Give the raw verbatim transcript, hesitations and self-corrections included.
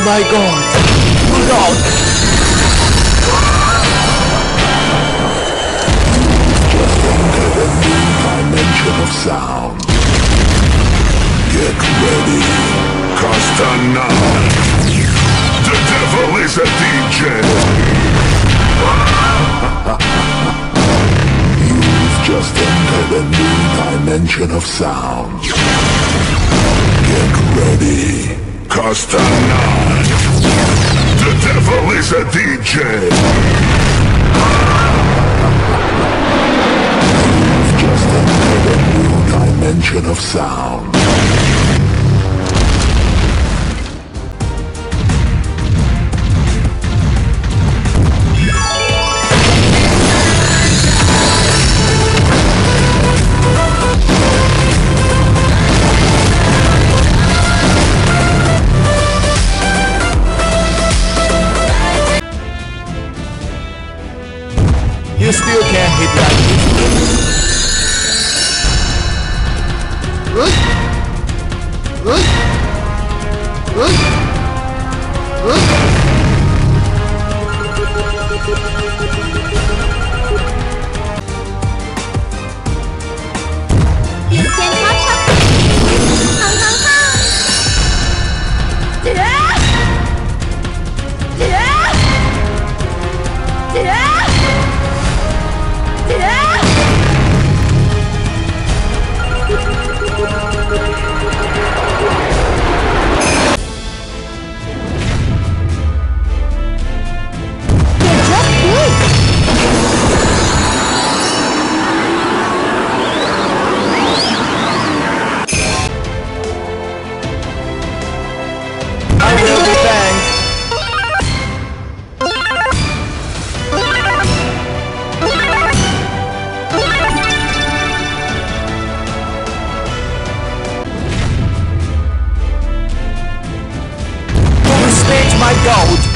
my god! God! Just entered a new dimension of sound. Get ready, cause tonight the devil is a D J. You've just entered a new dimension of sound. Get ready, cause tonight the devil is a D J. You've just entered a new dimension of sound. You still can't hit like this. You can catch up. Hang, hang, hang. Yeah. Yeah. Yeah. I will be thanked. Respect my gold.